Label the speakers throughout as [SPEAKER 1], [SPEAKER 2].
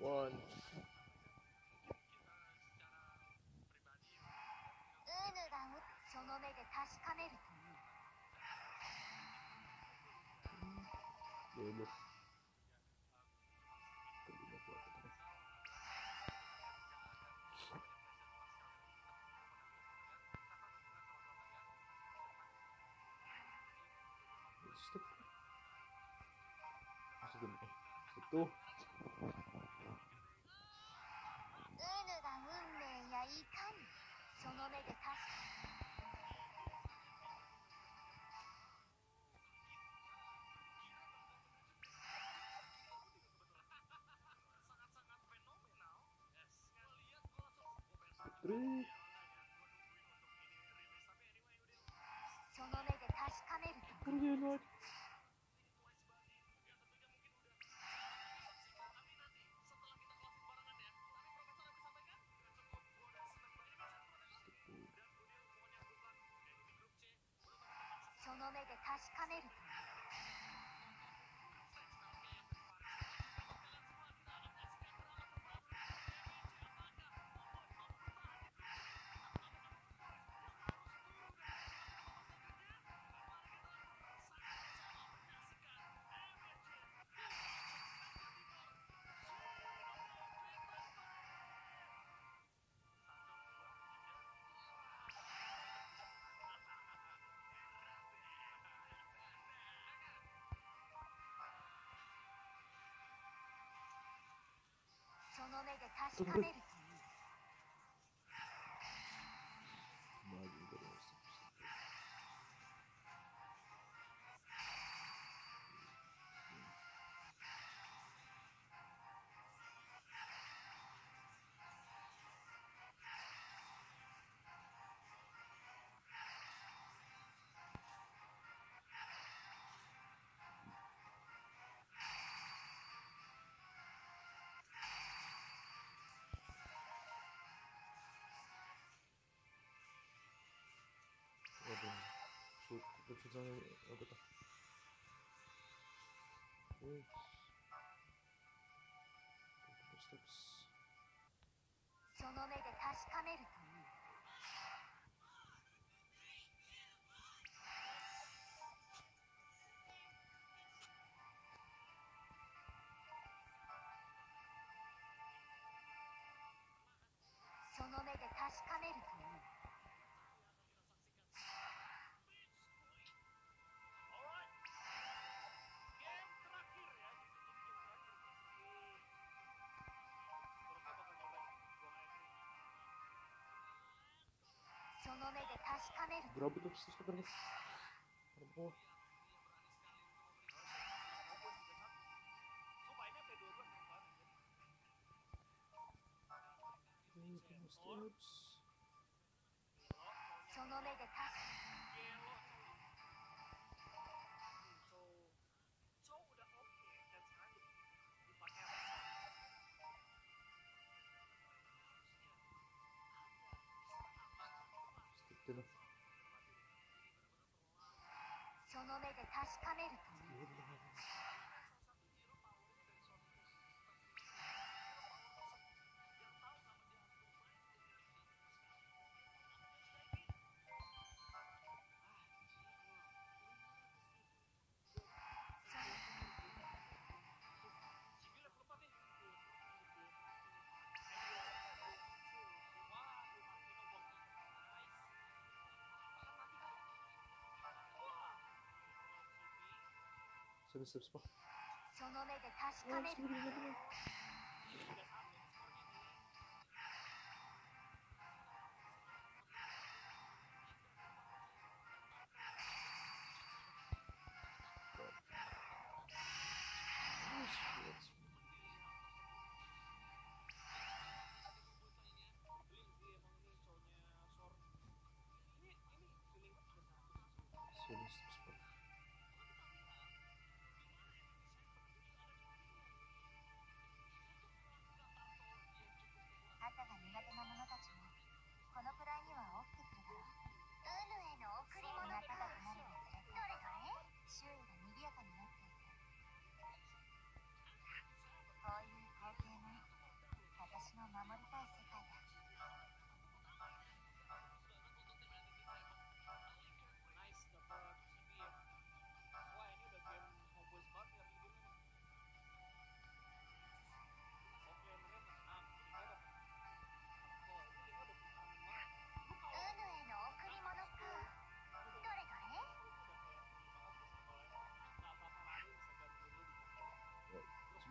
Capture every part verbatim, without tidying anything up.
[SPEAKER 1] One.
[SPEAKER 2] その目で確かめるといい。
[SPEAKER 1] Belok. Terlibat waktu terus. Stop. Masuk dulu. Eh, stop tuh.
[SPEAKER 2] 運が運命やいかにその目で確か
[SPEAKER 1] Terus.
[SPEAKER 2] その目で確かめると
[SPEAKER 1] Terlibat. Stop tuh.
[SPEAKER 2] その目で確かめるといい。 その目で確かめるといい。
[SPEAKER 1] Maju terus. Waduh, cukup susahnya apa tuh? Wih, steps.
[SPEAKER 2] その目で確かめるといい。 その目で確かめるといい。 その目で確かめる。
[SPEAKER 1] Berapa tuh subscriber nih? Berapa? Oke, steps.
[SPEAKER 2] その目で確か
[SPEAKER 1] Step dulu.
[SPEAKER 2] その目で確かめるといい。
[SPEAKER 1] Steps, steps pak.
[SPEAKER 2] その目で確かめる。
[SPEAKER 1] Sudah steps pak.
[SPEAKER 2] 朝が苦手な者たちもこのくらいには起きてくるだろう。ウヌへの贈り物が高くなるにつれてどれどれ周囲が賑やかになっていく。こういう光景も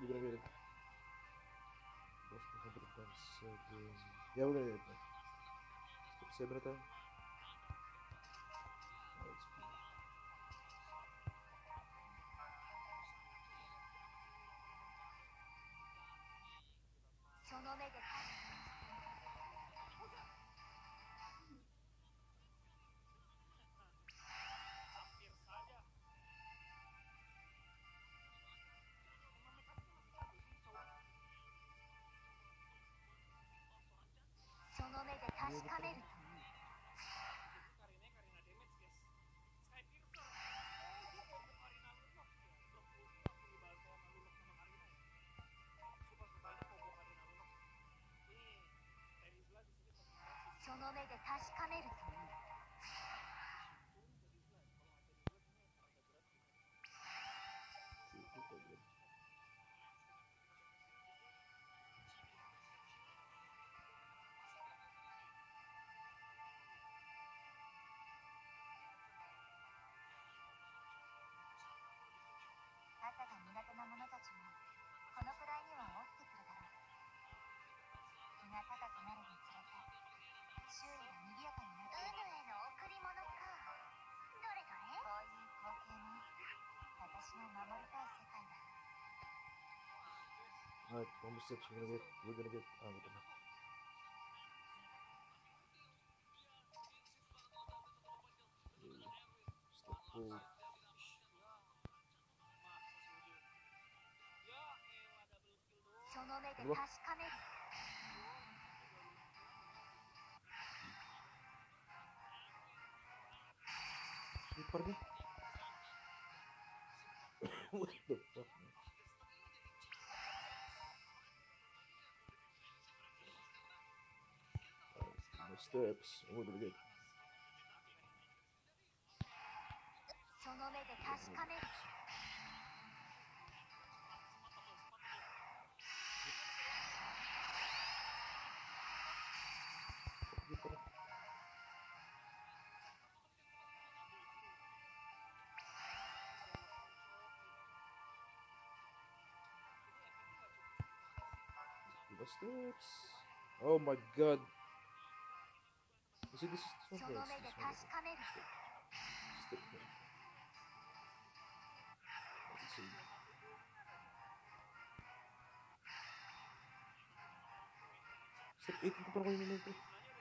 [SPEAKER 1] You're gonna get it. Plus one hundred times seven. Yeah, we're gonna get it. Man. Step seven at a time. Oh, it's cool.
[SPEAKER 2] その目でその目で確かめると その目で確かめると 朝が苦手な者たちもこのくらいには起きてくるだろう。日が高くなるにつれて周囲が賑やかになっている。ウヌへの贈り物か。どれどれ。こういう光景も私の守りたい世界だ。
[SPEAKER 1] Alright, one more steps. We're gonna get. We're gonna get. Ah, what the heck? Step forward.
[SPEAKER 2] その目で確かめる。
[SPEAKER 1] Ini parnya. What the fuck, man? Alright, no steps. We're gonna get.
[SPEAKER 2] その目で確かめる。
[SPEAKER 1] Ini parnya. The steps. Oh my god. See, this is this
[SPEAKER 2] そ
[SPEAKER 1] one.
[SPEAKER 2] の
[SPEAKER 1] Yeah,
[SPEAKER 2] 目
[SPEAKER 1] it's
[SPEAKER 2] で
[SPEAKER 1] this one.
[SPEAKER 2] 確かめる。
[SPEAKER 1] Step. Step. Let's see. Step eight itu parang kayo nito.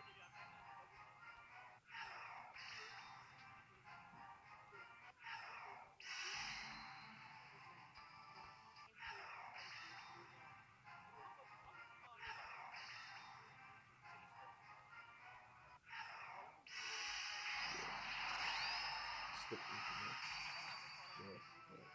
[SPEAKER 1] Step eight. Yeah. Yeah. Yeah.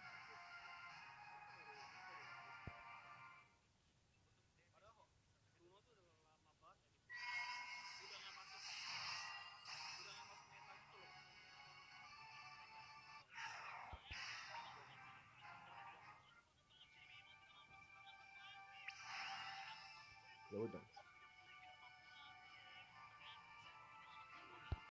[SPEAKER 1] Yeah, we're done.